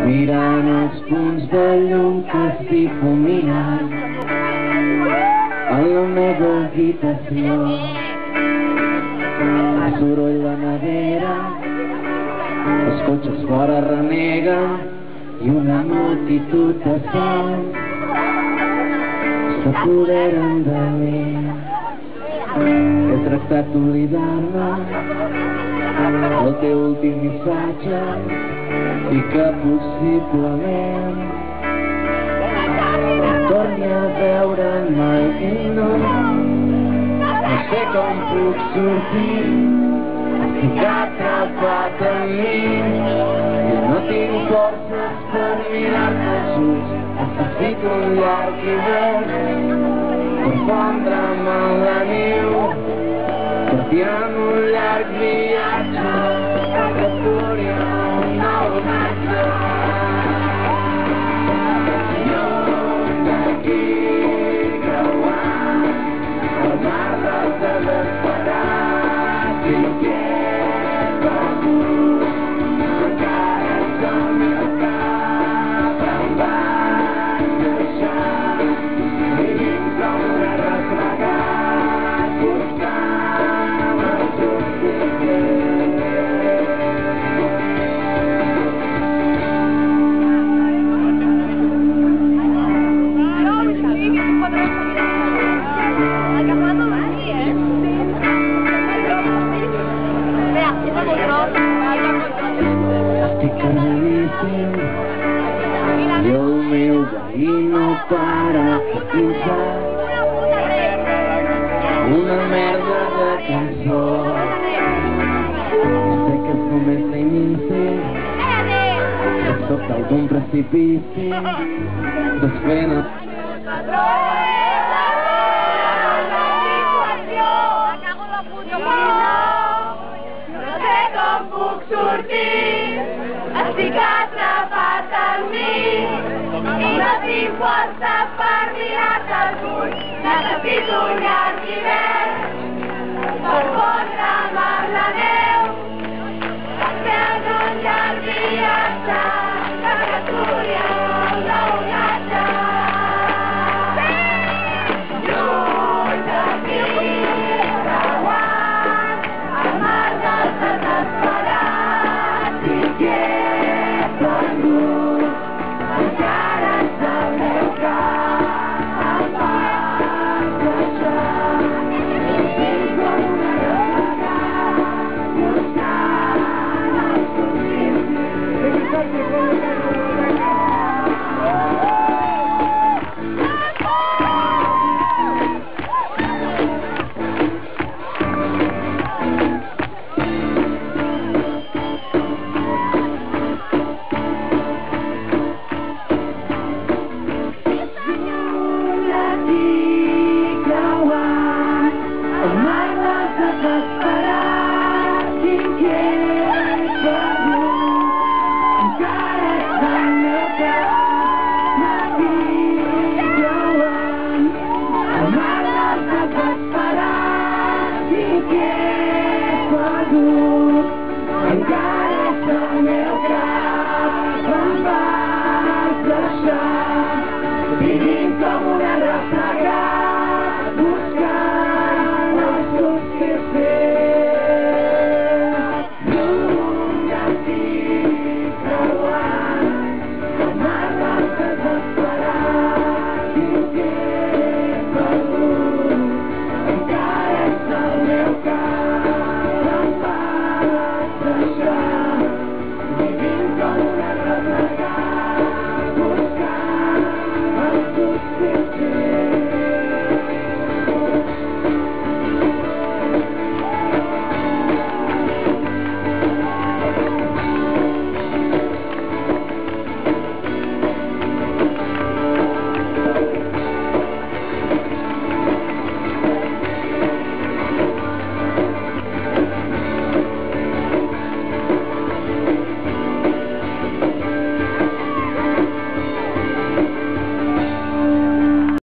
mirant els punts de llum que es difuminen en la meva habitació. El soroll de nevera, els cotxes fora reneguen i una multitud de sons s'apoderen de mi. He tractat d'oblidar-me del teu últim missatge i que possiblement torni a veure'n mai i no sé com puc sortir. Estic atrapat en mi i no tinc forces per mirar-te als ulls. Necessito un llarg hivern per fondre'm en la neu, partir en un llarg viatge que duri un nou homenatge. Lluny d'aquí creuant el mar dels desesperats, inquiet begut, encara som el cap em vas deixar, vivim com replegats buscant el justícia. Estic cardíssim i el meu veí no para de pensar una merda de cançó. Sé que és només l'inici, que soc d'algun precipici desfent el... No sé com puc sortir, estic atrapat en mi i no tinc força per mirar-te als ulls. Necessito un llarg hivern per fondre'm en la neu,